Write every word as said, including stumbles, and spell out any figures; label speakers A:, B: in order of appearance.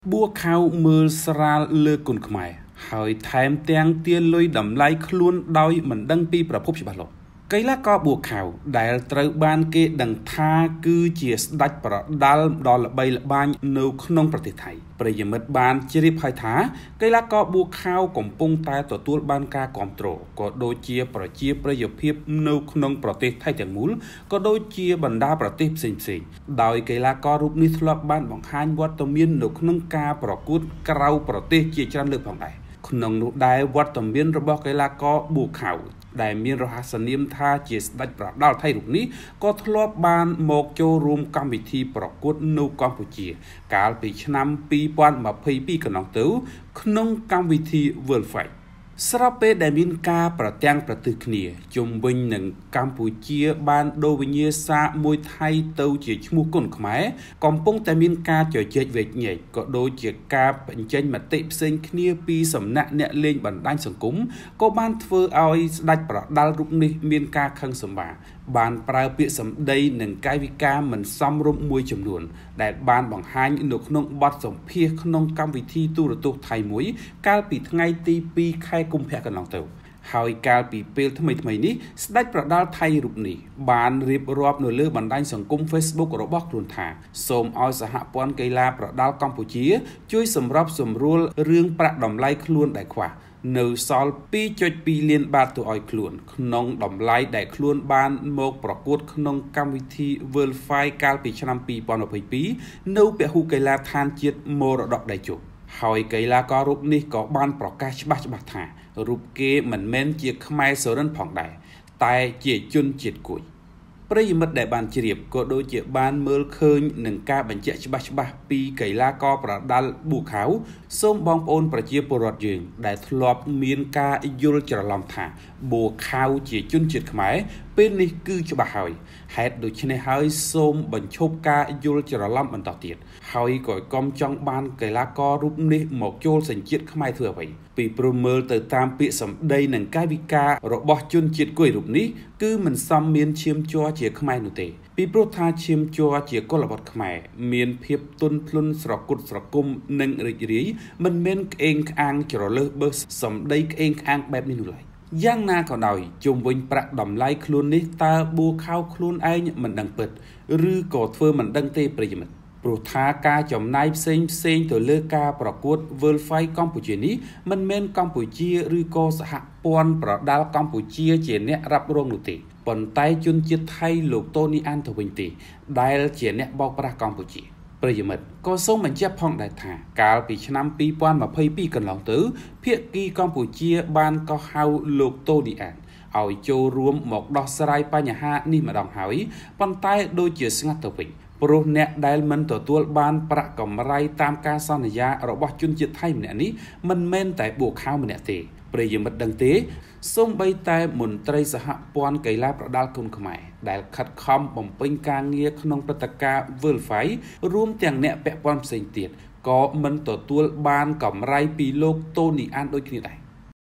A: bua khao mưa sra lơ cồn khmai hỏi thèm tiếng tiên lôi đầm lay luôn đói mình đăng piประพบ ច្បាស់ លាស់ cây lá co bùa khảo đại trời ban kê đằng tha cư chia đạchประดัล đo là bay là ban nâu khôngประเทศไทย ประยมดบานจิริพายท้า cây lá co bùa khảo កំពុងតែទទួលបានការគាំទ្រ ក៏ដូចជាប្រជាប្រិយភាពនៅក្នុងប្រទេសថៃទាំងមូល ក៏ដូចជាបណ្ដាប្រទេសផ្សេងៗ ដោយ cây lá co រូបនេះធ្លាប់បានបង្ហាញវត្តមាននៅក្នុងការប្រកួតក្រៅប្រទេសជាច្រើនលើកផងដែរ ក្នុងនោះដែរវត្តមានរបស់ cây lá co បួខៅ ដែលមានរហស្សនាមថាជាស្ដេចប្រដាល់ថៃរូបនេះក៏ធ្លាប់បានមកចូលរួមកម្មវិធីប្រកួតនៅកម្ពុជា កាលពីឆ្នាំ ពីរពាន់ម្ភៃពីរ កន្លងទៅ ក្នុងកម្មវិធី World Fight ស្រាប់ពេលដែលមានការប្រទាំងប្រទើសគ្នាជុំវិញនឹងកម្ពុជាបានដូរវិញ្ញាសាមួយថៃទៅជាឈ្មោះគុនខ្មែរកំពុងតែមានការជជែកវែកញែកក៏ដូចជាការបញ្ចេញមតិផ្សេងគ្នាពីសំណាក់អ្នកលេងបណ្ដាញសង្គមក៏បានធ្វើឲ្យស្ដេចប្រដាល់រូបនេះមានការខឹងសម្បារ បានប្រើពាក្យសម្ដីនិងកាយវិការមិនសមរម្យមួយចំនួនដែលបានបង្ហាញនៅក្នុងបទសម្ភាសន៍ក្នុងកម្មវិធីទូរទស្សន៍ថៃមួយកាលពីថ្ងៃទី ពីរ ខែកុម្ភៈកន្លងទៅ ហើយកាលពីពេលថ្មីថ្មីនេះស្ដេចប្រដាល់ថៃរូបនេះបានរៀបរាប់នៅលើបណ្ដាញសង្គម Facebook របស់ខ្លួនថាសូមឲ្យសហព័ន្ធកីឡាប្រដាល់កម្ពុជាជួយសម្របសម្រួលរឿងប្រាក់តម្លៃខ្លួនដែលខ្វះ នៅសល់ ពីរ จุด ពីរ លានបាតទៅឲ្យខ្លួនក្នុងតម្លៃដែលខ្លួនបានមកប្រកួតក្នុងកម្មវិធី World Fight កាលពីឆ្នាំ ពីរពាន់ម្ភៃពីរ នៅពហុកីឡាដ្ឋានជាតិមរតកដៃជោគ ហើយកីឡាកររូបនេះក៏បានប្រកាសច្បាស់ច្បាស់ថារូបគេមិនមែនជាខ្មែរសរិនផងដែរតែជាជនជាតិគួយ ប្រិយមិត្តដែលបានជ្រាបក៏ដូចជាបានមើលឃើញនឹងការបញ្ជាក់ច្បាស់ច្បាស់ពីកីឡាករប្រដាល់ប៊ូខៅសូមបងប្អូនប្រជាពលរដ្ឋយើងដែលធ្លាប់មានការយល់ច្រឡំថាប៊ូខៅជាជនជាតិខ្មែរពេលនេះគឺច្បាស់ហើយហេតុដូច្នេះហើយសូមបញ្ឈប់ការយល់ច្រឡំបន្តទៀតហើយក៏កុំចង់បានកីឡាកររូបនេះមកចូលសញ្ជាតិខ្មែរធ្វើអ្វី ពីព្រោះមើលទៅតាមពាក្យសម្ដីនិងកាយវិការរបស់ជនជាតិគួយរូបនេះគឺមិនសមមានឈាមជ័រជាខ្មែរនោះទេពីព្រោះថាឈាមជ័រជាកុលបុត្រខ្មែរមានភាពទន់ភ្លន់ស្រគត់ស្រគំនិងរីករាយមិនមែនក្អេងក្អាងច្រលើសបឺសសម្ដីក្អេងក្អាងបែបនេះនោះឡើយយ៉ាងណាក៏ដោយជុំវិញប្រាក់តម្លៃខ្លួននេះតើបួខៅខ្លួនឯងមិនដឹងពិតឬក៏ធ្វើមិនដឹងទេប្រិយមិត្ត ព្រោះថាការចំណាយផ្សេងផ្សេងទៅលើការប្រកួត World Fight កម្ពុជានេះមិនមែនកម្ពុជាឬក៏សហព័ន្ធប្រដាល់កម្ពុជាជាអ្នករ៉ាប់រងនោះទេប៉ុន្តែជនជាតិថៃលោកតូនីអានទៅវិញទេដែលជាអ្នកបោកប្រាស់កម្ពុជា ប្រិយមិត្តក៏សូមបញ្ជាក់ផងដែរថាកាលពីឆ្នាំ ពីរពាន់ម្ភៃពីរ កន្លងទៅភាគីកម្ពុជាបានកោះហៅលោកតូនីអានឲ្យចូលរួមមកដោះស្រាយបញ្ហានេះម្ដងហើយប៉ុន្តែដូចជាស្ងាត់ទៅវិញ ព្រោះអ្នកដែលមិនទទួលបានប្រាក់កម្រៃតាមការសន្យារបស់ជនជាតិថៃម្នាក់នេះមិនមែនតែបួខៅម្នាក់ទេប្រិយមិត្តដឹងទេសូម្បីតែមន្ត្រីសហព័ន្ធកីឡាប្រដាល់គុនខ្មែរដែលខិតខំបំពេញការងារក្នុងព្រឹត្តិការណ៍ World Fight រួមទាំងអ្នកពាក់ព័ន្ធផ្សេងទៀតក៏មិនទទួលបានកម្រៃពីលោកតូនីអានដូចគ្នាដែរ